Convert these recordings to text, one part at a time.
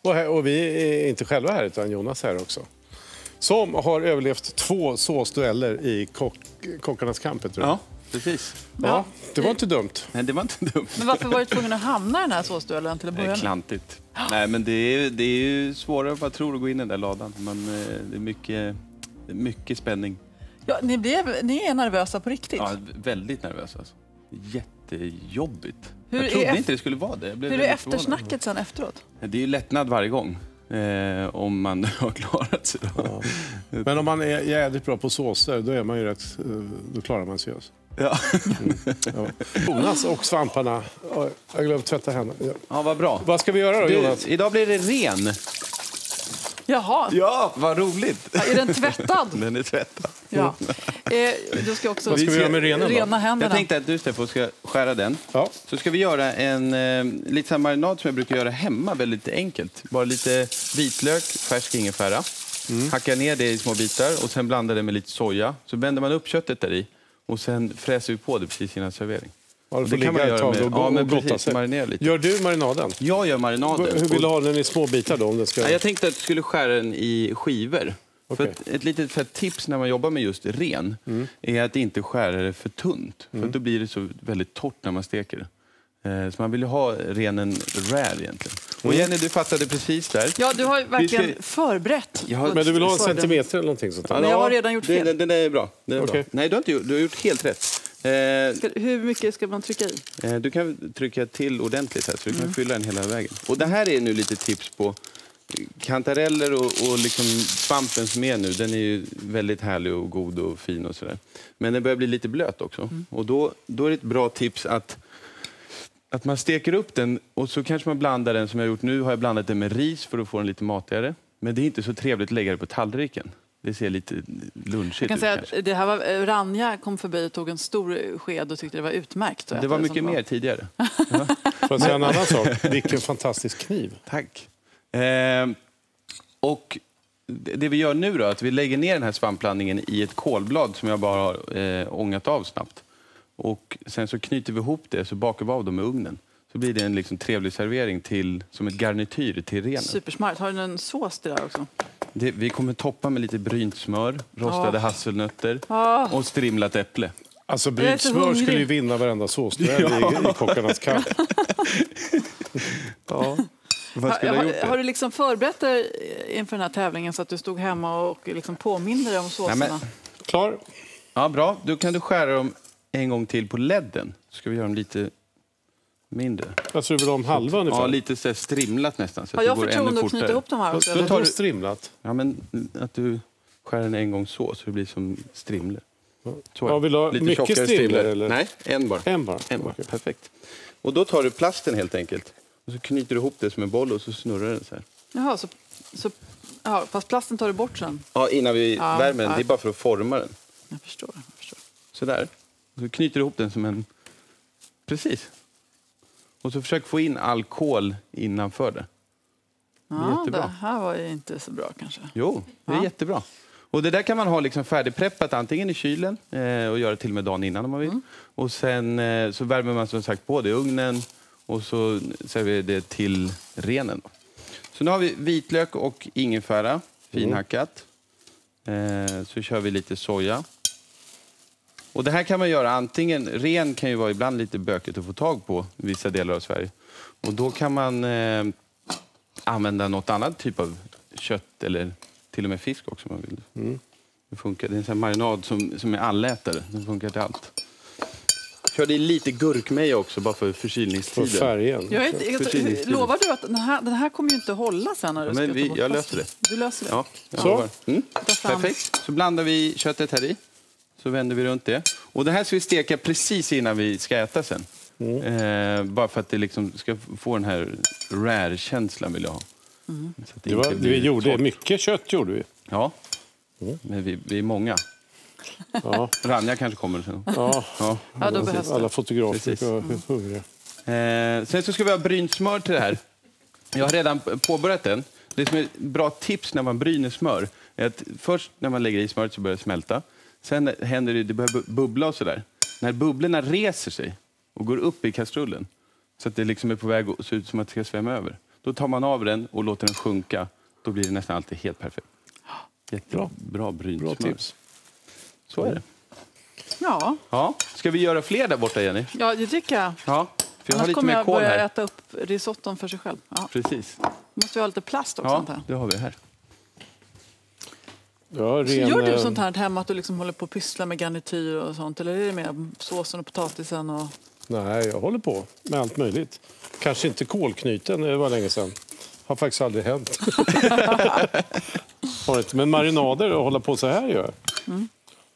Och vi är inte själva här utan Jonas här också. Som har överlevt 2 såsdueller i kockarnas kamp, tror jag. Ja, precis. Ja, det var inte dumt. Nej, det var inte dumt. Men varför var du tvungen att hamna i den här såsduellen till att börja Det är med? klantigt. Nej, men det är ju svårare än vad jag tror att gå in i den där ladan. Men det är mycket spänning. Ja, ni är nervösa på riktigt. Ja, väldigt nervös alltså. Jättejobbigt. Hur jag trodde inte det skulle vara det. Hur är eftersnacket sen efteråt? Det är ju lättnad varje gång. Om man har klarat sig. Ja. Men om man är jävligt bra på såser, då är man ju rätt, då klarar man sig. Ja. Ja. Jonas och svamparna. Jag glömde tvätta händerna. Ja, vad bra. Vad ska vi göra då, Jonas? Idag blir det ren. Jaha. Ja, vad roligt. Ja, är den tvättad? Den är tvättad. Ja. Då ska också Vad ska vi göra med renen då? rena händerna. Jag tänkte att du, Stefan, ska skära den. Ja. Så ska vi göra en lite samma marinad som jag brukar göra hemma, väldigt enkelt. Bara lite vitlök, färsk ingefära. Hackar ner det i små bitar och sen blandar det med lite soja. Så bänder man upp köttet där i och sen fräser vi på det precis innan servering. Ja, det kan man göra med, ja, men gotta precis, sig. marinera lite. Gör du marinaden? Jag gör marinaden. Hur vill du ha den i små bitar då? Om den ska... Ja, jag tänkte att du skulle skära den i skivor. Okay. För ett litet tips när man jobbar med just ren är att inte skära det för tunt. För då blir det så väldigt torrt när man steker det. Så man vill ju ha renen rare egentligen. Och Jenny, du fattade precis där. Ja, du har ju verkligen förberett. Men du vill ha en centimeter eller någonting sånt? Men jag har redan gjort fel. Den är bra. Den är bra. Nej, du har gjort helt rätt. Hur mycket ska man trycka i? Du kan trycka till ordentligt här så du kan fylla den hela vägen. Och det här är nu lite tips på kantareller och liksom svampen som är nu. Den är ju väldigt härlig och god och fin och sådär. Men den börjar bli lite blöt också. Och då är det ett bra tips att man steker upp den och så kanske man blandar den som jag har gjort nu. Har jag blandat den med ris för att få den lite matigare. Men det är inte så trevligt att lägga det på tallriken. Det ser lite lunchigt ut. Jag kan säga att det här var, Ranja kom förbi och tog en stor sked och tyckte det var utmärkt. Det var mycket mer tidigare. Ja. Får jag säga en annan sak? Vilken fantastisk kniv. Tack. Och det vi gör nu då, att vi lägger ner den här svampblandningen i ett kolblad som jag bara har ångat av snabbt. Och sen så knyter vi ihop det så bakar vi av dem i ugnen. Så blir det en liksom trevlig servering som ett garnityr till renen. Supersmart. Har du en sås till det där också? Vi kommer toppa med lite brynt smör, rostade hasselnötter och strimlat äpple. Alltså brynt smör skulle ju vinna varenda såsduell i kockarnas kamp. Ja. Har du liksom förberett dig inför den här tävlingen så att du stod hemma och liksom påminner dig om såserna? Klar? Ja, bra. Då kan du skära dem en gång till på ledden. Ska vi göra dem lite mindre. Alltså du vill ha om halva ungefär? Ja, lite så strimlat nästan. Så har jag förtroende att knyta ihop de här också? Då tar du strimlat? Ja, men att du skär den en gång så det blir som strimler. Så, ja, vill du ha lite mycket strimler? Eller? Nej, en bara. En bara? Okay. Perfekt. Och då tar du plasten helt enkelt. Och så knyter du ihop det som en boll och så snurrar den så här. Jaha, fast plasten tar du bort sen? Ja, innan vi värmer den. Det är bara för att forma den. Jag förstår. Så där. Och så knyter du ihop den som en... Precis. Och så försök få in all kol innanför det. Ja, det här var ju inte så bra kanske. Jo, det är jättebra. Och det där kan man ha liksom färdigpreppat antingen i kylen och göra till och med dagen innan om man vill. Och sen så värmer man som sagt på det i ugnen och så serverar det till renen. Så nu har vi vitlök och ingefära, finhackat. Så kör vi lite soja. Och det här kan man göra antingen, ren kan ju vara ibland lite bökigt att få tag på i vissa delar av Sverige. Och då kan man använda något annat typ av kött eller till och med fisk också om man vill. Det funkar. Det är en sån här marinad som är allätare. Den funkar till allt. Körde i lite gurkmeja också bara för förkylningstiden. För färgen. Lovar du att den här kommer ju inte hålla sen när du ska ta bort jag löser det. Du löser det? Ja. Så. Perfekt. Så blandar vi köttet här i. Så vänder vi runt det. Och det här ska vi steka precis innan vi ska äta sen. Bara för att det liksom ska få den här rare-känslan vill jag ha. Så att vi gjorde mycket kött gjorde vi. Ja, men vi är många. Ja. Ranja kanske kommer sen. Ja, då behövs det. Alla fotografer är hungriga. Sen så ska vi ha brynt smör till det här. Jag har redan påbörjat den. Det som är ett bra tips när man bryner smör är att först när man lägger i smöret så börjar det smälta. Sen händer det börjar bubbla och sådär. När bubblorna reser sig och går upp i kastrullen så att det liksom är på väg att se ut som att det ska svämma över. Då tar man av den och låter den sjunka. Då blir det nästan alltid helt perfekt. Jättebra brynsmör. Bra tips. Så är det. Ja. Ska vi göra fler där borta, Jenny? Ja, det tycker jag. Ja. För jag har Annars lite kommer mer jag kol börja här. äta upp risotton för sig själv. Ja. Precis. Måste vi ha lite plast också? Ja, Sånt här. det har vi här. Ja, Så gör du sånt här hemma att du liksom håller på att pyssla med garnityr och sånt? Eller är det mer såsen och potatisen? Och... Nej, jag håller på med allt möjligt. Kanske inte kolknyten, det var länge sedan. Har faktiskt aldrig hänt. Men marinader och hålla på så här gör jag. Mm.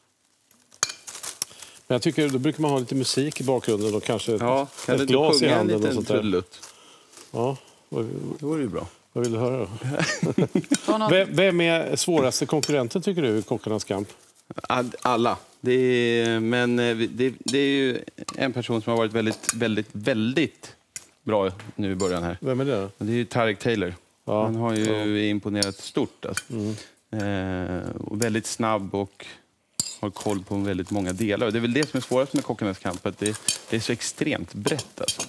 Men jag tycker då brukar man ha lite musik i bakgrunden och kanske kan ett glas i handen och sånt där. trudelutt? Ja, Det vore ju bra. vad vill du höra då? Vem är svåraste konkurrenten tycker du i Kockarnas kamp? Alla. Det är ju en person som har varit väldigt bra nu i början här. Vem är det då? Det är ju Tarek Taylor. Ja, Han har ju imponerat stort. Alltså. Och väldigt snabb och har koll på väldigt många delar. Och det är väl det som är svårast med Kockarnas kamp. Att det är så extremt brett. Alltså.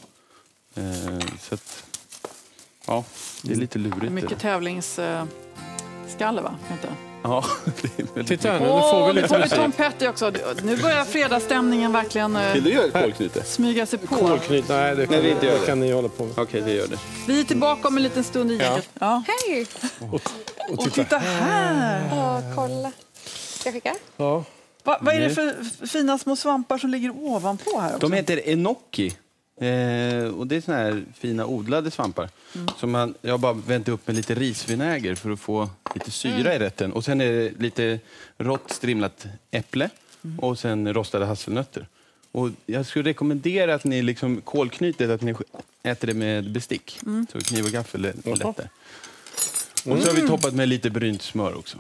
Så att, ja, det är lite lurigt. Mycket tävlingsskalle, va? Inte? Ja, det är väldigt. Titta här nu, nu får vi nu lite får vi musik. Tom Petty också. Nu börjar fredagsstämningen verkligen Vill du göra ett kolknyte? smyga sig på. Kolknyt, nej det Nej, vi inte gör det det. kan ni hålla på med. Okej, det gör det. Vi är tillbaka om en liten stund igen. Ja. Hej! Och Titta här! Kolla. Ska jag skicka? Ja. Vad är det för fina små svampar som ligger ovanpå här också? De heter enoki. Och det är såna här fina odlade svampar. Som jag har bara vänt upp med lite risvinäger för att få lite syra i rätten. Och sen är det lite rått strimlat äpple och sen rostade hasselnötter. Och jag skulle rekommendera att ni liksom kolknytet, att ni äter det med bestick. Så kniv och gaffel är lättare. Och så har vi toppat med lite brynt smör också.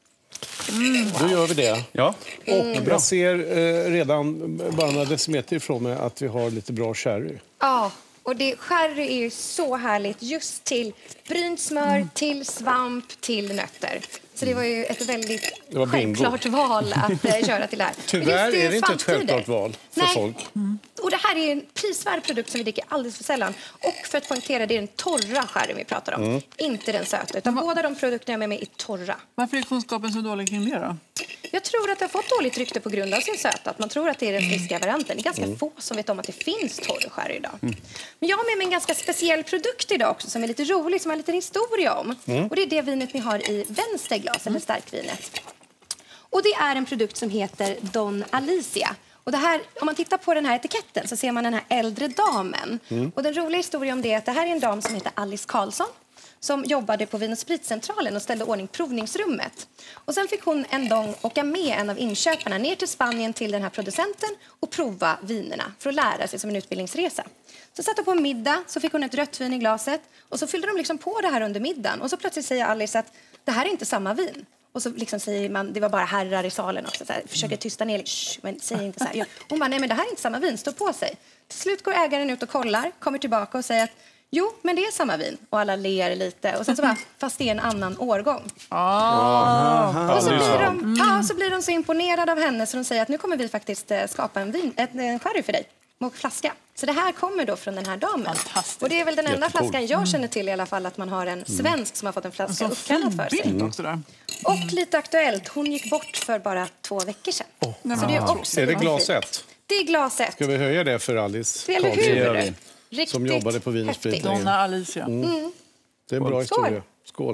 Då gör vi det. Ja. Och jag ser redan bara några decimeter ifrån mig att vi har lite bra sherry. Ja, och sherry är ju så härligt just till brynt smör, till svamp, till nötter. Så det var ju ett väldigt var bingo. självklart val att köra till det här. Men Tyvärr just är det inte ett svamptider. självklart val för Nej. folk. Och det här är en prisvärd produkt som vi dricker alldeles för sällan. Och för att poängtera, det är den torra sherryn vi pratar om. Inte den söta, utan båda de produkterna jag har med mig är torra. Varför är kunskapen så dålig kring det då? Jag tror att det har fått dåligt rykte på grund av sin söta. Att man tror att det är den friska varianten. Det är ganska få som vet om att det finns torr sherry idag. Men jag har med mig en ganska speciell produkt idag också som är lite rolig, som har lite historia om. Och det är det vinet ni har i vänster glas, eller starkvinet. Och det är en produkt som heter Don Alicia. Och det här, om man tittar på den här etiketten så ser man den här äldre damen. Och den roliga historien om det är att det här är en dam som heter Alice Karlsson som jobbade på Vin- och spritcentralen och ställde ordning provningsrummet. Och sen fick hon en gång åka med en av inköparna ner till Spanien till den här producenten och prova vinerna för att lära sig som en utbildningsresa. Så satt hon på en middag, så fick hon ett rött vin i glaset och så fyllde de liksom på det här under middagen. Och så plötsligt säger Alice att det här är inte samma vin. Och så liksom säger man, det var bara herrar i salen också, så här, försöker tysta ner, men säg inte så här. Hon bara, nej men det här är inte samma vin, stå på sig. Till slut går ägaren ut och kollar, kommer tillbaka och säger att jo, men det är samma vin. Och alla ler lite. Och sen så bara, fast det är en annan årgång. Och så blir de så imponerade av henne så de säger att nu kommer vi faktiskt skapa en sherry för dig. Och flaska. Så det här kommer då från den här damen. Och det är väl den enda flaskan jag känner till i alla fall att man har en svensk som har fått en flaska uppkallad för sig. Också där. Och lite aktuellt, hon gick bort för bara 2 veckor sedan. Så det är också Är det väldigt glas fint. 1? Det är glas 1. Ska vi höja det för Alice Eller Karlsson, hur? Riktigt som jobbade på Vin och Sprit häftigt. länge? Donna Alicia. Det är en bra Skål. historia. Skål.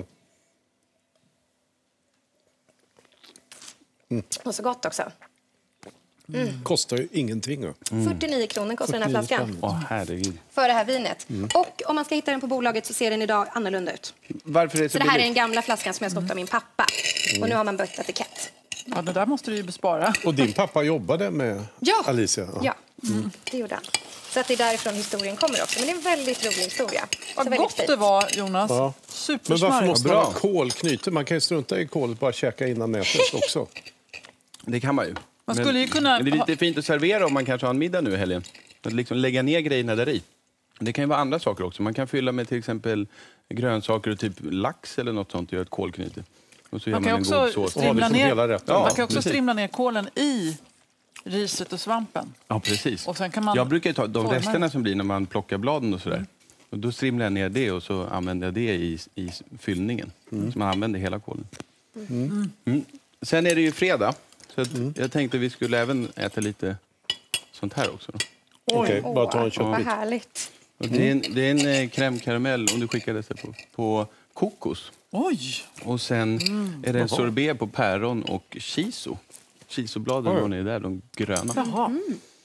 Och så gott också. Kostar ju ingenting. 49 kronor kostar den här flaskan. Herregud. För det här vinet. Och om man ska hitta den på bolaget så ser den idag annorlunda ut. Varför är det så Så det här är billigt? den gamla flaskan som jag snott av min pappa. Och nu har man bytt etikett. Ja, det där måste du ju bespara. Och din pappa jobbade med Ja. Alicia? Ja, det gjorde han. Så att det är därifrån historien kommer också. Men det är en väldigt rolig historia. Så Vad väldigt gott fint. det var, Jonas. Ja. Men varför Supersmarrigt. måste man ha kolknyte? Man kan ju strunta i kolet, bara käka innan nätet också. Det kan man ju. Man skulle ju kunna... Men det är lite fint att servera om man kanske har en middag nu i helgen. Att liksom lägga ner grejerna där i. Det kan ju vara andra saker också. Man kan fylla med till exempel grönsaker och typ lax eller något sånt och göra ett kolknyte. Och så gör Man kan man en också god sås. strimla liksom ner, hela rätten. man kan också precis. strimla ner kålen i riset och svampen. Ja, precis. Och sen kan man Jag brukar ju ta de forma resterna det. som blir när man plockar bladen och sådär. Och då strimlar jag ner det och så använder jag det i fyllningen. Så man använder hela kålen. Sen är det ju fredag. Så att jag tänkte vi skulle även äta lite sånt här också. Då. Okej, bara ta en Vad köttbit. härligt. Och det är en crème caramel, om du skickar det på kokos. Oj! Och sen är det en sorbet på päron och shiso. Shisobladen har ni där, de gröna. Jaha.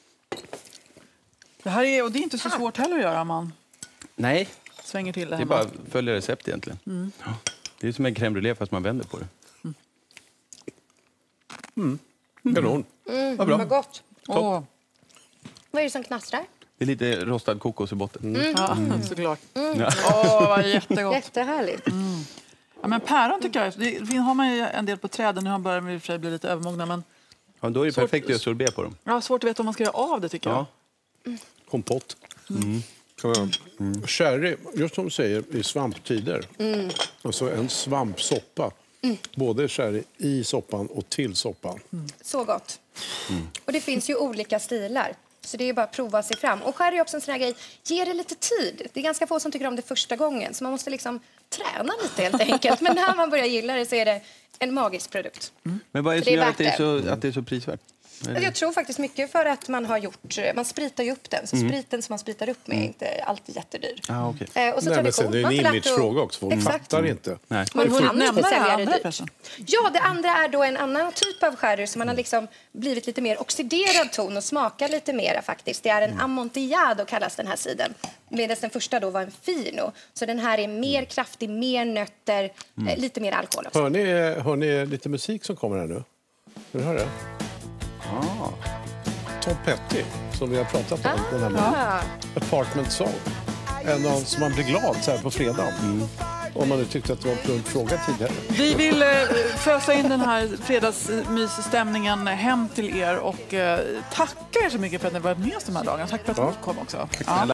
Det här är, och det är inte så svårt heller att göra om man Nej, svänger till det det är hemma. bara att följa recept egentligen. Ja. Det är som en crème brûlée fast man vänder på det. Kanon. Vad bra. Vad gott. Åh, Vad är det som knastrar? Det är lite rostad kokos i botten. ja, såklart. Åh, vad jättegott. Jättehärligt. Ja, men päron tycker jag, det har man ju en del på träden. Nu börjar de i och för sig bli lite övermogna, men Ja, då är det perfekt att göra sorbet på dem. jag har svårt att veta om man ska göra av det, tycker jag. Ja. Kompott. Kan man. Sherry, just som du säger, i svamptider. Alltså en svampsoppa. Både sherry i soppan och till soppan. Så gott. Och det finns ju olika stilar. Så det är bara att prova sig fram. Och sherry är också en sån här grej, ge det lite tid. Det är ganska få som tycker om det första gången. Så man måste liksom träna lite helt enkelt. Men när man börjar gilla det så är det en magisk produkt. Men vad är det som gör att det är så prisvärt? Jag tror faktiskt mycket för att man spritar ju upp den. Så spriten som man spritar upp med är inte alltid jättedyr. Okay. Och så Nej, men sen, det är en imagefråga också, folk fattar inte. Nej. Man Får kan du inte nämna det sälja andra det dyrt. förresten? Ja, det andra är då en annan typ av sherry som man har liksom blivit lite mer oxiderad ton och smakar lite mera faktiskt. Det är en amontillado kallas den här sidan. Medan den första då var en fino. Så den här är mer kraftig, mer nötter, lite mer alkohol också. Hör ni lite musik som kommer här nu? Vill du höra det? Tom Petty, som vi har pratat om. Den här Apartment Song. En av som man blir glad så här på fredagen. Om man nu tyckte att det var en plump fråga tidigare. Vi vill fösa in den här fredagsmysstämningen hem till er och tacka er så mycket för att ni varit med oss de här dagarna. Tack för att ni kom också. Ja.